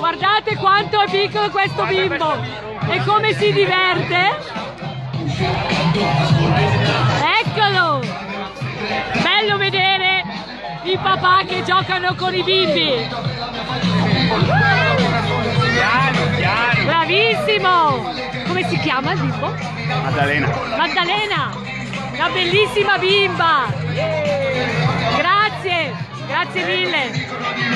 Guardate quanto è piccolo questo bimbo e come si diverte. Eccolo! Bello vedere i papà che giocano con i bimbi. Bravissimo! Come si chiama il bimbo? Maddalena. Maddalena! Una bellissima bimba! Grazie! Grazie mille!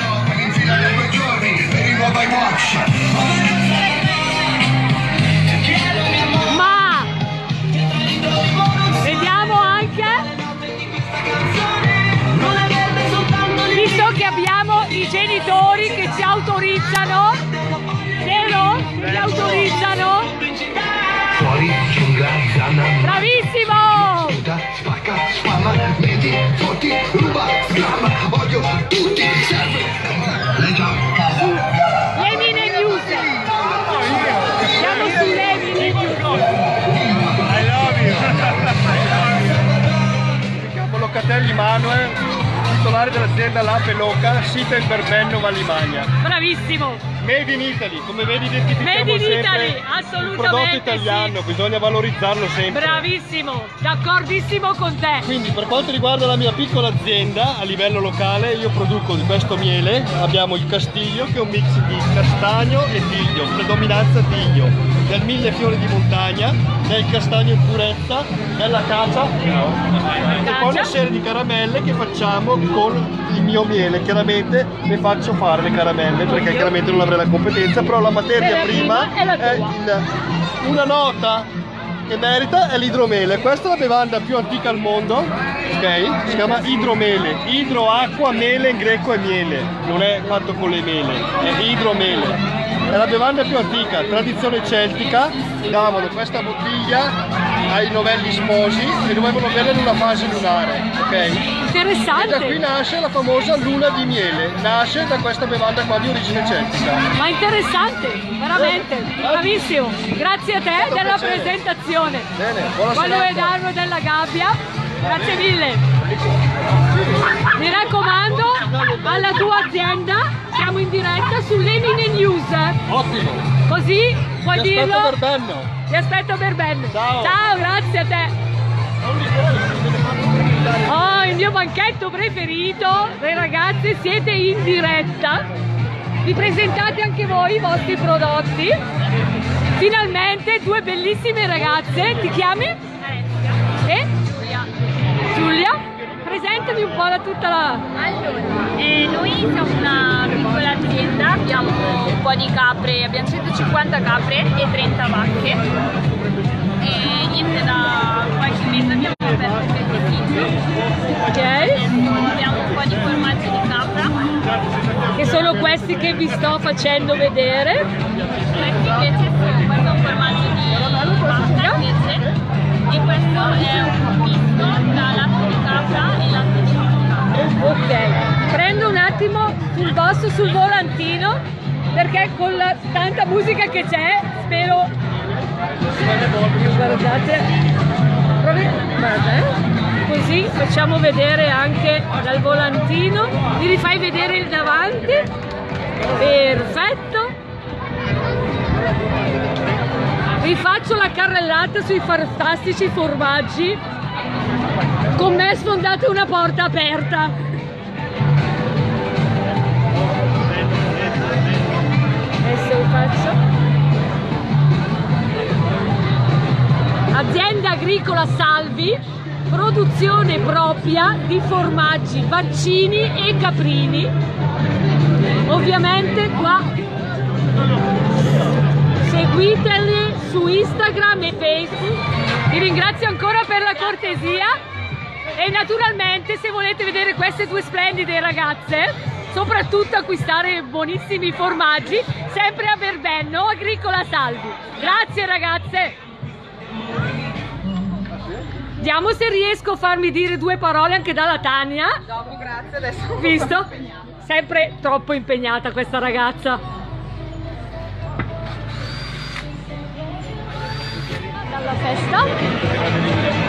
Ma vediamo anche, visto che abbiamo i genitori che ci autorizzano, vero? Ci autorizzano. Bravissimo! Lemine News. Siamo su Lemine News. I love you. Mi chiamo Locatelli Manuel, titolare dell'azienda La Peloca, sita in Berbenno, Valimagna. Bravissimo! Made in Italy, come vedi identifichiamo Made in sempre Italy, assolutamente il prodotto italiano, sì. Bisogna valorizzarlo sempre. Bravissimo, d'accordissimo con te. Quindi per quanto riguarda la mia piccola azienda a livello locale, io produco di questo miele. Abbiamo il Castiglio, che è un mix di castagno e tiglio, predominanza tiglio, del 1000 fiori di montagna, del castagno in purezza, della cacia e poi una serie di caramelle che facciamo con il mio miele. Chiaramente le faccio fare le caramelle perché chiaramente non avrei la competenza, però la materia prima è una nota che merita, è l'idromele. Questa è la bevanda più antica al mondo, ok? Si chiama idromele. Idro, acqua, mele in greco è miele, non è fatto con le mele, è idromele. È la bevanda più antica, tradizione celtica. Davano questa bottiglia ai novelli sposi e dovevano bere in una fase lunare, ok? Interessante. E da qui nasce la famosa luna di miele, nasce da questa bevanda qua di origine celtica. Ma interessante, veramente, bravissimo. Grazie a te della presentazione. Bene, buona Quando serata. è Darmo della Gabbia, grazie mille. Mi raccomando, alla tua azienda, siamo in diretta su Lemine News. Ottimo. Così puoi Ti aspetto dirlo. per Benno. Ti aspetto per bene. Ciao. Ciao, grazie a te. Oh, il mio banchetto preferito. Le ragazze, siete in diretta. Vi presentate anche voi i vostri prodotti. Finalmente due bellissime ragazze. Ti chiami? Alessia. E? Giulia. Giulia? Presentami un po' da tutta la... Allora, noi siamo una piccola azienda, abbiamo un po' di capre, abbiamo 150 capre e 30 vacche. E niente, da qualche mese abbiamo aperto il beneficio. Ok? Abbiamo un po' di formaggi di capra. Che sono questi che vi sto facendo vedere. Questi invece questo è un formaggio di vacca invece. E questo è un misto tra latte di capra e latte di vacca. Ok, prendo un attimo sul volantino perché con la tanta musica che c'è spero. Guardate, guarda, così facciamo vedere anche dal volantino. Mi rifai vedere il davanti? Perfetto. Rifaccio la carrellata sui fantastici formaggi. Con me sfondate una porta aperta. Adesso lo faccio. Azienda agricola Salvi, produzione propria di formaggi vaccini e caprini. Ovviamente qua seguiteli su Instagram e Facebook. Vi ringrazio ancora per la cortesia e naturalmente se volete vedere queste due splendide ragazze, soprattutto acquistare buonissimi formaggi, sempre a Berbenno, Agricola Salvi. Grazie ragazze. Vediamo se riesco a farmi dire due parole anche dalla Tania. Dopo, grazie, adesso. Visto? Sempre troppo impegnata questa ragazza. Dalla festa.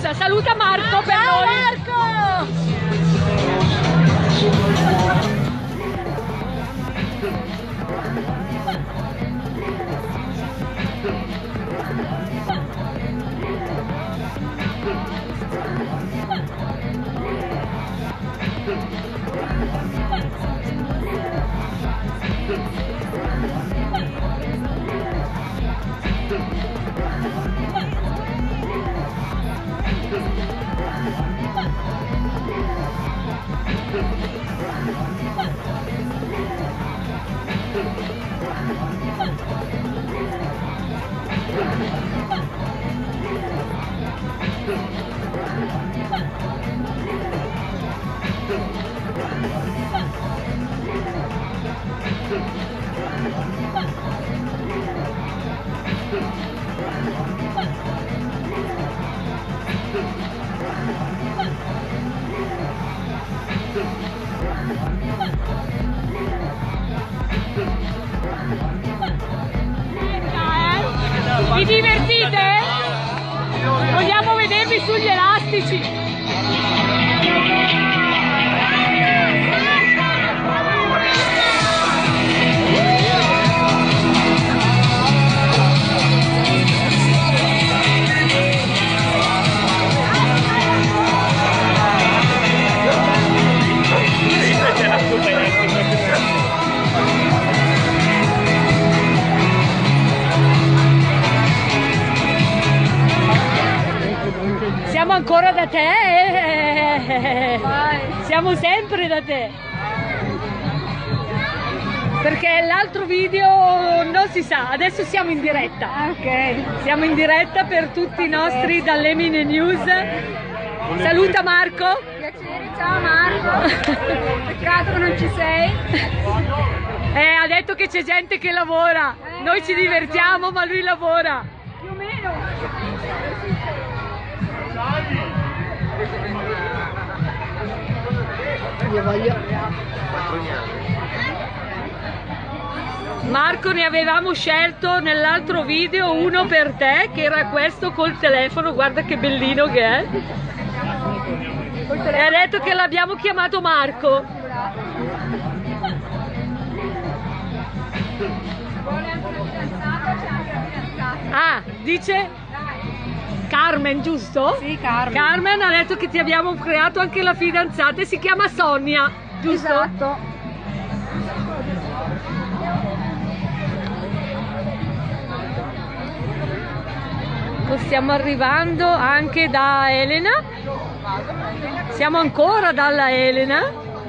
Forza, saluta Marco per Ciao noi. Marco! Vi divertite? Vogliamo vedervi sugli elastici. Siamo ancora da te? Siamo sempre da te. Perché l'altro video non si sa, adesso siamo in diretta. Ok. Siamo in diretta per tutti i nostri dall'Emine News. Saluta Marco. Piacere, ciao Marco. Peccato che non ci sei. Ha detto che c'è gente che lavora. Noi ci divertiamo, ma lui lavora. Più o meno. Io voglio. Marco, ne avevamo scelto nell'altro video uno per te, che era questo col telefono, guarda che bellino che è. E ha detto che l'abbiamo chiamato Marco. Ah, dice Carmen, giusto? Sì, Carmen. Carmen ha detto che ti abbiamo creato anche la fidanzata e si chiama Sonia, giusto? Esatto. Stiamo arrivando anche da Elena. Siamo ancora dalla Elena.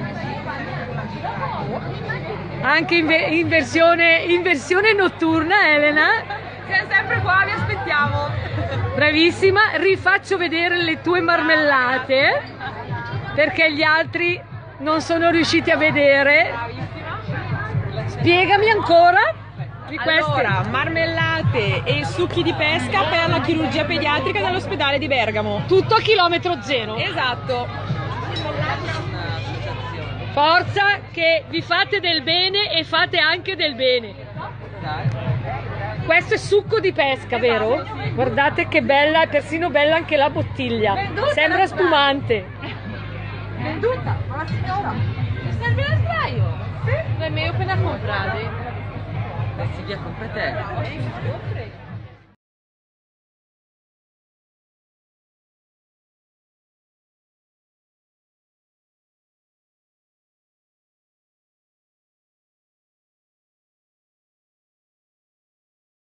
Anche in versione notturna, Elena. Siamo sempre qua, vi aspettiamo. Bravissima, rifaccio vedere le tue marmellate perché gli altri non sono riusciti a vedere. Spiegami ancora di queste. Allora, marmellate e succhi di pesca per la chirurgia pediatrica dell'ospedale di Bergamo. Tutto a chilometro zero. Esatto. Forza che vi fate del bene e fate anche del bene. Questo è succo di pesca, vero? Guardate che bella, è persino bella anche la bottiglia. Sembra spumante. Venduta, la signora. Serve lo sdraio? Sì. Non è meglio appena comprate. Silvia, compra te.